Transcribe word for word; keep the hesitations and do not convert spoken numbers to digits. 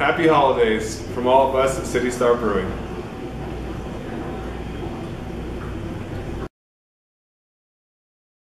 happy holidays from all of us at City Star Brewing.